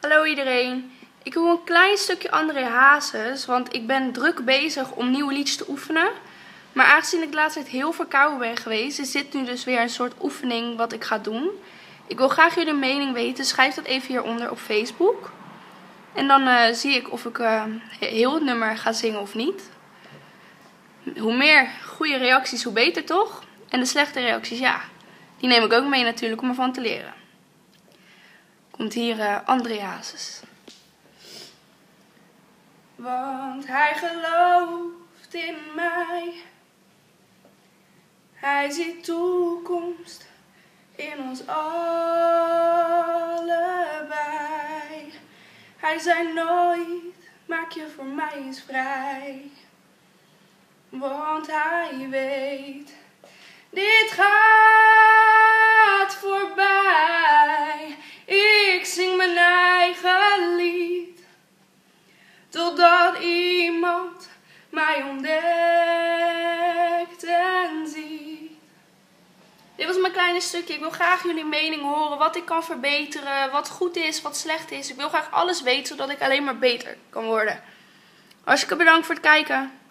Hallo iedereen, ik doe een klein stukje André Hazes, want ik ben druk bezig om nieuwe liedjes te oefenen. Maar aangezien ik de laatste tijd heel verkouden ben geweest, is dit nu dus weer een soort oefening wat ik ga doen. Ik wil graag jullie mening weten, schrijf dat even hieronder op Facebook. En dan zie ik of ik heel het nummer ga zingen of niet. Hoe meer goede reacties, hoe beter toch? En de slechte reacties, ja, die neem ik ook mee natuurlijk om ervan te leren. Komt hier André Hazes. Want hij gelooft in mij. Hij ziet toekomst in ons allebei. Hij zei nooit, maak je voor mij eens vrij. Want hij weet, dit gaat voorbij. Ik zing mijn eigen lied, totdat iemand mij ontdekt en ziet. Dit was mijn kleine stukje. Ik wil graag jullie mening horen, wat ik kan verbeteren, wat goed is, wat slecht is. Ik wil graag alles weten, zodat ik alleen maar beter kan worden. Hartstikke bedankt voor het kijken.